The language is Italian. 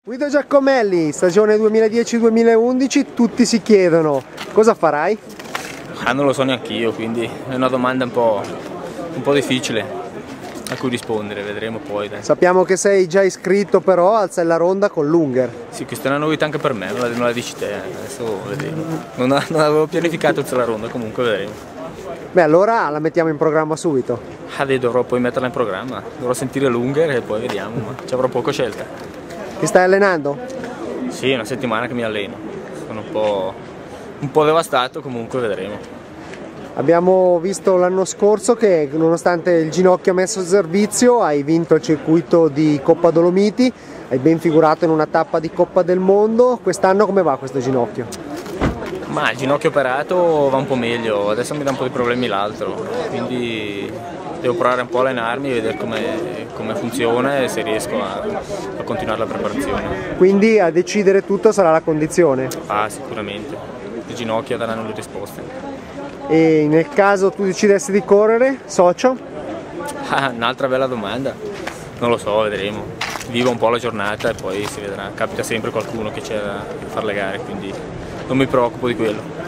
Guido Giacomelli, stagione 2010-2011, tutti si chiedono cosa farai? Non lo so neanch'io, quindi è una domanda un po' difficile a cui rispondere, vedremo poi. Dai. Sappiamo che sei già iscritto però al Sella Ronda con l'Unger. Sì, questa è una novità anche per me, non la dici te, adesso vedremo. Non avevo pianificato il Sella Ronda, comunque vedremo. Beh, allora la mettiamo in programma subito. Dovrò poi metterla in programma, dovrò sentire l'Unger e poi vediamo, ma ci avrò poco scelta. Ti stai allenando? Sì, è una settimana che mi alleno, sono un po' devastato, comunque vedremo. Abbiamo visto l'anno scorso che nonostante il ginocchio ha messo a servizio hai vinto il circuito di Coppa Dolomiti, hai ben figurato in una tappa di Coppa del Mondo. Quest'anno come va questo ginocchio? Ma il ginocchio operato va un po' meglio, adesso mi dà un po' di problemi l'altro, quindi devo provare un po' a allenarmi e vedere come funziona e se riesco a continuare la preparazione. Quindi a decidere tutto sarà la condizione? Ah, sicuramente, le ginocchia daranno le risposte. E nel caso tu decidessi di correre, socio? Un'altra bella domanda, non lo so, vedremo. Vivo un po' la giornata e poi si vedrà, capita sempre qualcuno che c'è da fare le gare, quindi non mi preoccupo di quello.